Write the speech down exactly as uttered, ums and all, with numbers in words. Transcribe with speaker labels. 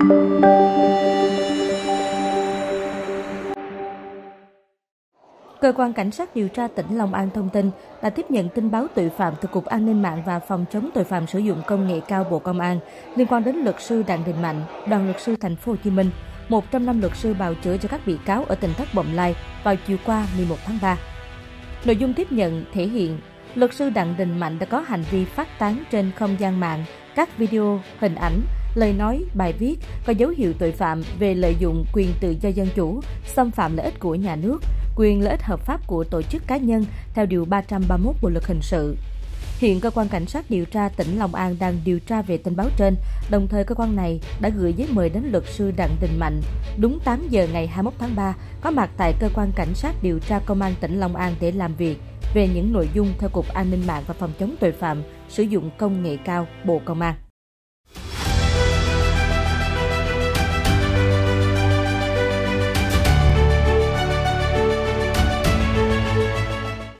Speaker 1: Cơ quan Cảnh sát điều tra tỉnh Long An thông tin đã tiếp nhận tin báo tội phạm từ Cục An ninh mạng và Phòng chống tội phạm sử dụng công nghệ cao Bộ Công an liên quan đến luật sư Đặng Đình Mạnh, đoàn luật sư Thành phố Hồ Chí Minh, một trong năm luật sư bào chữa cho các bị cáo ở tỉnh Thất Bồng Lai vào chiều qua mười một tháng ba. Nội dung tiếp nhận thể hiện luật sư Đặng Đình Mạnh đã có hành vi phát tán trên không gian mạng các video, hình ảnh, lời nói, bài viết có dấu hiệu tội phạm về lợi dụng quyền tự do dân chủ, xâm phạm lợi ích của nhà nước, quyền lợi ích hợp pháp của tổ chức cá nhân theo điều ba trăm ba mươi mốt Bộ luật hình sự. Hiện cơ quan cảnh sát điều tra tỉnh Long An đang điều tra về tin báo trên, đồng thời cơ quan này đã gửi giấy mời đến luật sư Đặng Đình Mạnh đúng tám giờ ngày hai mươi mốt tháng ba có mặt tại cơ quan cảnh sát điều tra công an tỉnh Long An để làm việc về những nội dung theo Cục An ninh mạng và Phòng chống tội phạm sử dụng công nghệ cao Bộ Công an.